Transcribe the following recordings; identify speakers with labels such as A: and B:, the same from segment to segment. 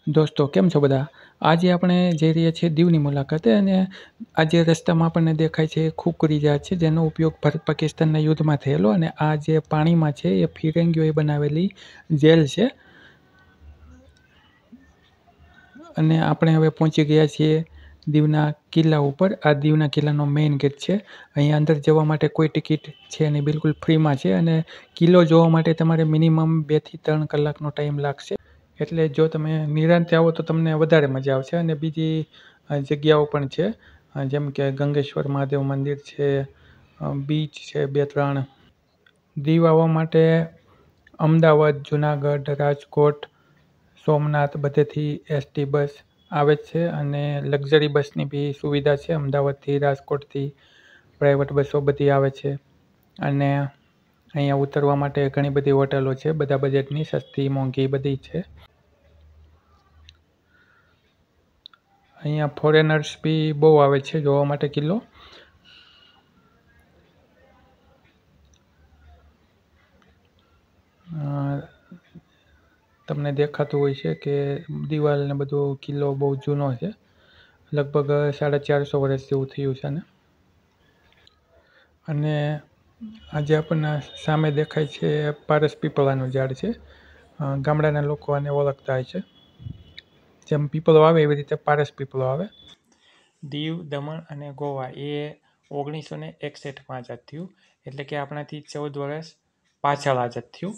A: દોસ્તો કેમ છો બધા? આજે આપણે જઈ રહ્યા છીએ દીવની મુલાકાતે અને આજે રસ્તામાં આપણને દેખાય છે ખુકરી જહાજ છે જેનો ઉપયોગ ભારત પાકિસ્તાનના યુદ્ધમાં થયેલો અને આ જે પાણીમાં છે એ ફિરંગીઓએ બનાવેલી જેલ છે અને આપણે હવે પહોંચી ગયા છીએ દીવના કિલ્લા ઉપર. આ દીવના કિલ્લાનો મેઇન ગેટ છે. અહીંયા અંદર જવા માટે કોઈ ટિકિટ છે નહીં, બિલકુલ ફ્રીમાં છે અને કિલ્લો જોવા માટે તમારે મિનિમમ 2 થી 3 કલાકનો ટાઈમ લાગશે. એટલે જો તમે નિરાંતે આવો તો તમને વધારે મજા આવશે અને બીજી જગ્યાઓ પણ છે, જેમ કે ગંગેશ્વર મહાદેવ મંદિર છે, બીચ છે 2-3. દીવ આવવા માટે અમદાવાદ, જુનાગઢ, રાજકોટ, સોમનાથ બધેથી એસટી બસ આવે જ છે અને લક્ઝરી બસની બી સુવિધા છે. અમદાવાદથી, રાજકોટથી પ્રાઇવેટ બસો બધી આવે છે અને અહીંયા ઉતરવા માટે ઘણી બધી હોટલો છે, બધા બજેટની, સસ્તી મોંઘી બધી છે. અહીંયા ફોરેનર્સ બી બહુ આવે છે જોવા માટે કિલ્લો. તમને દેખાતું હોય છે કે દિવાલ ને બધો કિલ્લો બહુ જૂનો છે, લગભગ 450 વર્ષ જેવું થયું છે અને આજે આપણને સામે દેખાય છે પારસ પીપળાનું ઝાડ છે. ગામડાના લોકો આને ઓળખતા હોય છે. જેમ પીપળો આવે એવી રીતે પારસ પીપળો આવે. દીવ, દમણ અને ગોવા એ 1961માં આઝાદ થયું, એટલે કે આપણાથી 14 વર્ષ પાછળ આઝાદ થયું.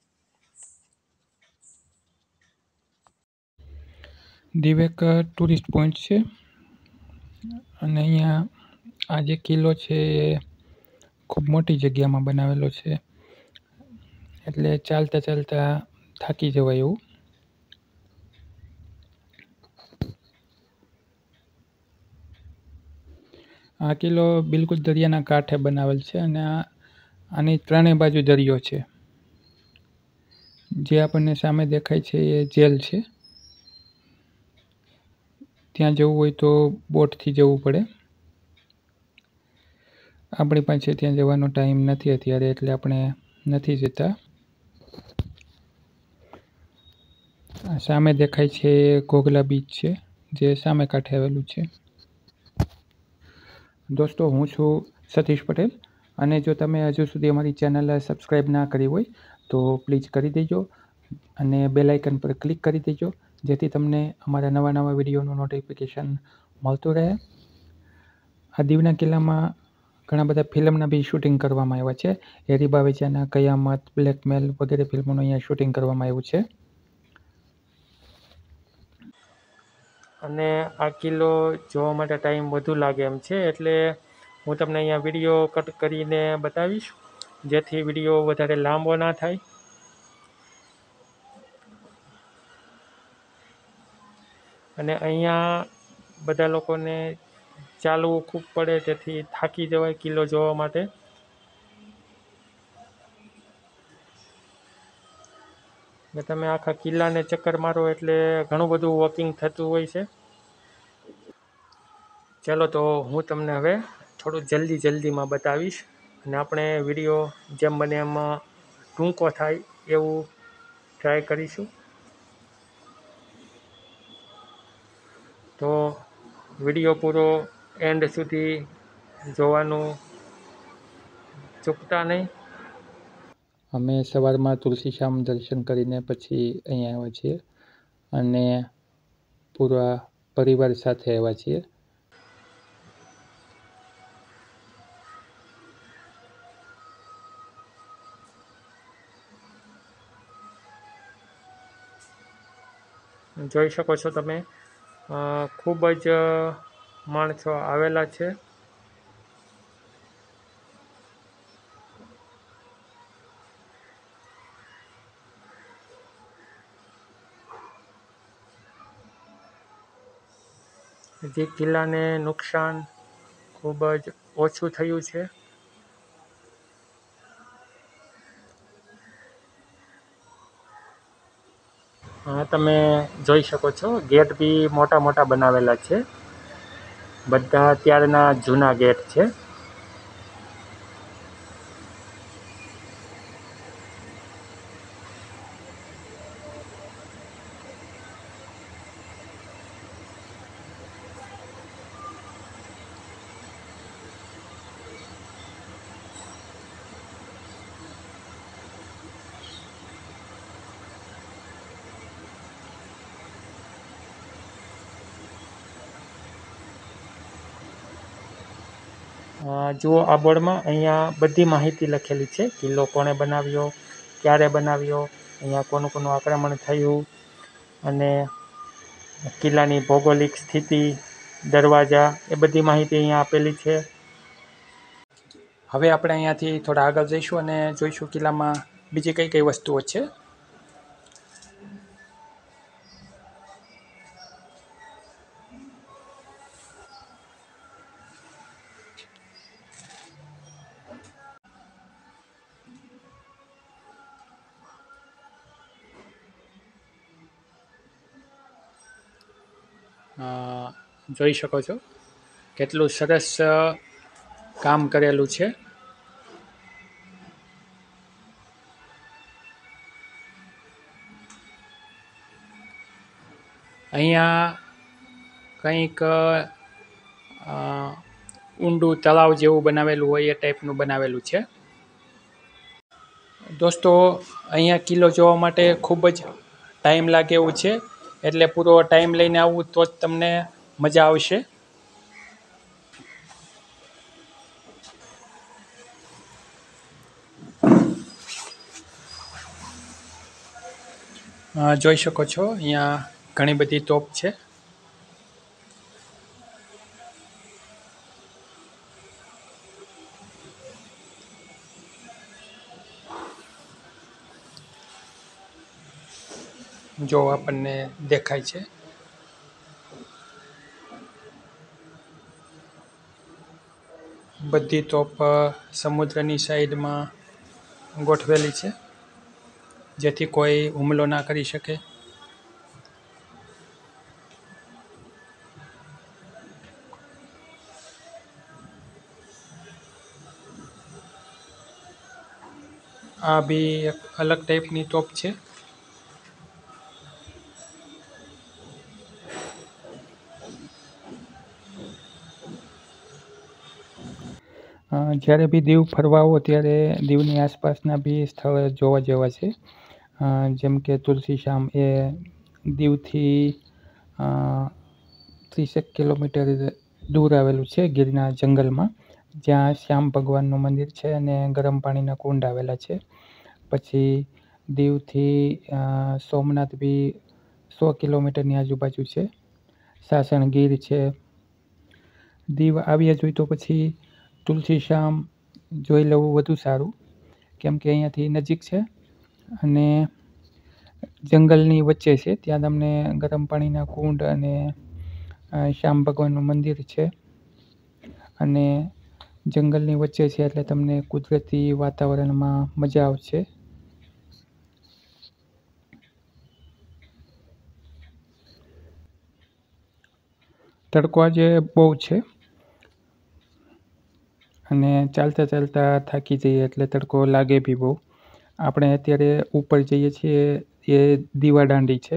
A: દીવ એક ટુરિસ્ટ પોઈન્ટ છે અને અહીંયા આ જે કિલ્લો છે એ ખૂબ મોટી જગ્યામાં બનાવેલો છે, એટલે ચાલતા ચાલતા થાકી જવાય એવું. આ કિલ્લો બિલકુલ દરિયાના કાંઠે બનાવેલ છે અને આની ત્રણેય બાજુ દરિયો છે. જે આપણને સામે દેખાય છે એ જેલ છે. ત્યાં જવું હોય તો બોટથી જવું પડે. આપણી પાસે ત્યાં જવાનો ટાઈમ નથી અત્યારે, એટલે આપણે નથી જતા. સામે દેખાય છે ઘોઘલા બીચ છે, જે સામે કાંઠે આવેલું છે. દોસ્તો, હું છું સતીશ પટેલ અને જો તમે હજુ સુધી અમારી ચેનલ સબસ્ક્રાઈબ ના કરી હોય તો પ્લીઝ કરી દેજો અને બેલ આઇકન પર ક્લિક કરી દેજો, જેથી તમને અમારા નવા વિડીયોનું નોટિફિકેશન મળતું રહે. આ દીવના કિલ્લામાં ઘણા બધા ફિલ્મના બી શૂટિંગ કરવામાં આવ્યા છે. હેરી બાવેજાના કયામત, બ્લેકમેલ વગેરે ફિલ્મોનું અહીંયા શૂટિંગ કરવામાં આવ્યું છે. અને આ કિલ્લો જોવા માટે ટાઈમ વધુ લાગે એમ છે, એટલે હું તમને અહીંયા વિડીયો કટ કરીને બતાવીશ, જેથી વિડીયો વધારે લાંબો ના થાય. અને અહીંયા બધા લોકોને ચાલવું ખૂબ પડે, તેથી થાકી જવાય કિલ્લો જોવા માટે. ને તમે આખા કિલ્લાને ચક્કર મારો એટલે ઘણું બધું વોકિંગ થતું હોય છે. ચાલો તો હું તમને હવે થોડું જલ્દીમાં બતાવીશ અને આપણે વિડીયો જેમ બને એમ ટૂંકો થાય એવું ટ્રાય કરીશું. તો વિડીયો પૂરો એન્ડ સુધી જોવાનું ચૂકતા નહીં. અમે સવારમાં તુલસીશ્યામ દર્શન કરીને પછી અહીંયા આવ્યા છીએ અને પૂરા પરિવાર સાથે આવ્યા છીએ. જોઈ શકો છો તમે, ખૂબ જ માણસો આવેલા છે. જે કિલ્લાને નુકસાન ખૂબ જ ઓછું થયું છે. તમે જોઈ શકો છો, ગેટ બી મોટા બનાવેલા છે. બધા ત્યારના જૂના ગેટ છે. જુઓ આ બોર્ડમાં અહીંયા બધી માહિતી લખેલી છે. કિલ્લો કોણે બનાવ્યો, ક્યારે બનાવ્યો, અહીંયા કોનું કોનું આક્રમણ થયું અને કિલ્લાની ભૌગોલિક સ્થિતિ, દરવાજા એ બધી માહિતી અહીંયા આપેલી છે. હવે આપણે અહીંયાથી થોડા આગળ જઈશું અને જોઈશું કિલ્લામાં બીજી કઈ કઈ વસ્તુઓ છે. જોઈ શકો છો કેટલું સરસ કામ કરેલું છે. અહીંયા કંઈક ઊંડું તળાવ જેવું બનાવેલું હોય એ ટાઈપનું બનાવેલું છે. દોસ્તો અહીંયા કિલ્લો જોવા માટે ખૂબ જ ટાઈમ લાગે એવું છે, એટલે પૂરો ટાઈમ લઈને આવવું તો જ તમને મજા આવશે. જોઈ શકો છો અહીંયા ઘણી બધી તોપ છે. જો આપણને દેખાય છે. બધી તોપ સમુદ્રની સાઈડમાં ગોઠવેલી છે, જેથી કોઈ હુમલો ના કરી શકે. આ બી એક અલગ ટાઈપની તોપ છે. જ્યારે બી દીવ ફરવા આવો ત્યારે દીવની આસપાસના બી સ્થળ જોવા જેવા છે. જેમ કે તુલસીશ્યામ એ દીવથી 30 કિલોમીટર દૂર આવેલું છે ગીરના જંગલમાં, જ્યાં શ્યામ ભગવાનનું મંદિર છે અને ગરમ પાણીના કુંડ આવેલા છે. પછી દીવથી સોમનાથ બી 100 કિલોમીટરની આજુબાજુ છે. સાસણગીર છે. દીવ આવ્યા જોઈએ તો પછી તુલસીશ્યામ જોઈ લેવું વધુ સારું, કેમ કે અહીંયાથી નજીક છે અને જંગલની વચ્ચે છે. ત્યાં તમને ગરમ પાણીના કુંડ અને શ્યામ ભગવાનનું મંદિર છે અને જંગલની વચ્ચે છે, એટલે તમને કુદરતી વાતાવરણમાં મજા આવશે. તડકો આજે બહુ છે અને ચાલતા ચાલતા થાકી જઈએ એટલે તડકો લાગે બી બહુ. આપણે અત્યારે ઉપર જઈએ છીએ એ દીવાદાંડી છે.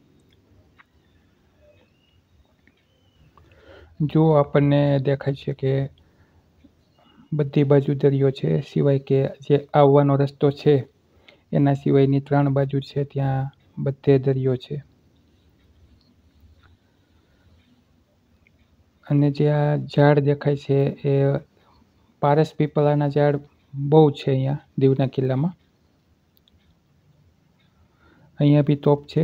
A: જો આપણને દેખાય છે કે બધી બાજુ દરિયો છે, સિવાય કે જે આવવાનો રસ્તો છે એના સિવાયની 3 બાજુ છે ત્યાં બધે દરિયો છે. અને જે આ ઝાડ દેખાય છે એ પારસ પીપળાના ઝાડ બહુ છે અહીંયા દીવના કિલ્લામાં. અહીંયા બી તોપ છે.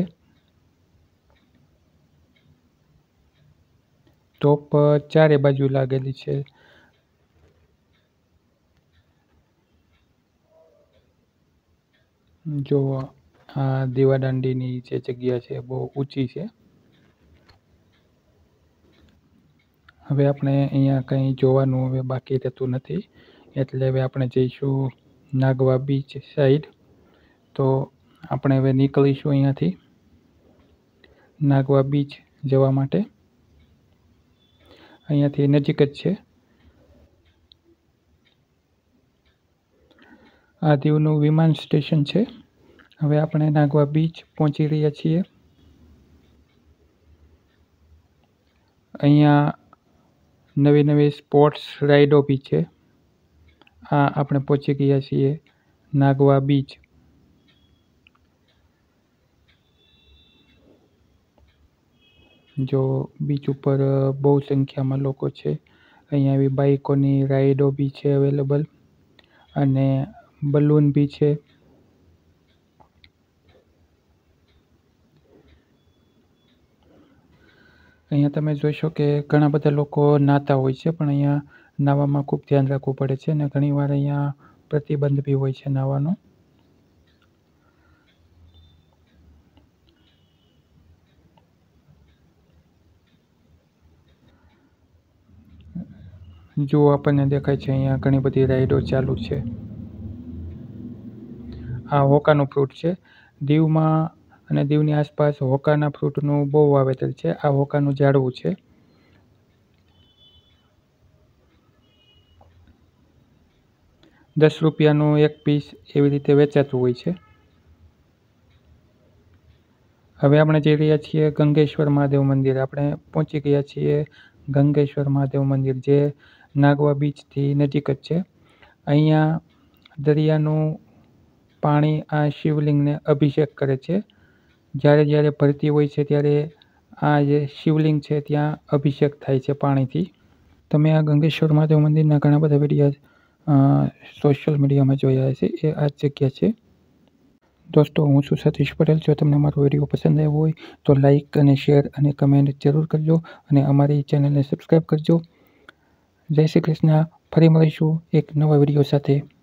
A: તોપ ચારે બાજુ લાગેલી છે. જો આ દીવાદાંડીની જે જગ્યા છે બહુ ઊંચી છે. હવે આપણે અહીંયા કંઈ જોવાનું હવે બાકી રહેતું નથી, એટલે હવે આપણે જઈશું નાગવા બીચ સાઈડ. તો આપણે હવે નીકળીશું અહીંયાથી નાગવા બીચ જવા માટે. અહીંયાથી નજીક જ છે. આ દીવનું વિમાન સ્ટેશન છે. હવે આપણે નાગવા બીચ પહોંચી રહ્યા છીએ. અહીંયા નવી નવી સ્પોર્ટ્સ રાઇડો બી છે. આપણે પહોંચી ગયા છીએ નાગવા બીચ. જો બીચ ઉપર બહુ સંખ્યામાં લોકો છે અહીંયા એવી બાઈકોની રાઈડો બી છે અવેલેબલ અને બલૂન બી છે. અહીંયા તમે જોશો કે ઘણા બધા લોકો નાહતા હોય છે, પણ અહીંયા નાહવામાં ખૂબ ધ્યાન રાખવું પડે છે અને ઘણીવાર અહીંયા પ્રતિબંધ બી હોય છે નાહવાનો. જો આપણને દેખાય છે અહીંયા ઘણી બધી રાઈડો ચાલુ છે. આ હોકાનું ફ્રૂટ છે. દીવમાં અને દીવની આસપાસ હોકાના ફ્રૂટનું બહુ વાવેતર છે. આ હોકાનું ઝાડવું છે. ₹10નું એક પીસ એવી રીતે વેચાતું હોય છે. હવે આપણે જઈ રહ્યા છીએ ગંગેશ્વર મહાદેવ મંદિર. આપણે પહોંચી ગયા છીએ ગંગેશ્વર મહાદેવ મંદિર, જે નાગવા બીચથી નજીક જ છે. અહીંયા દરિયાનું પાણી આ શિવલિંગને અભિષેક કરે છે. જ્યારે ભરતી હોય છે ત્યારે આ જે શિવલિંગ છે ત્યાં અભિષેક થાય છે પાણીથી. તમે આ ગંગેશ્વર મહાદેવ મંદિરના ઘણા બધા વિડીયો સોશિયલ મીડિયામાં જોયા હશે. એ આ જ જગ્યા છે. દોસ્તો, હું છું સતીશ પટેલ. જો તમને મારો વિડીયો પસંદ આવ્યો હોય તો લાઈક અને શેર અને કમેન્ટ જરૂર કરજો અને અમારી ચેનલને સબસ્ક્રાઈબ કરજો. જય શ્રી કૃષ્ણ. ફરી મળીશું એક નવા વિડીયો સાથે.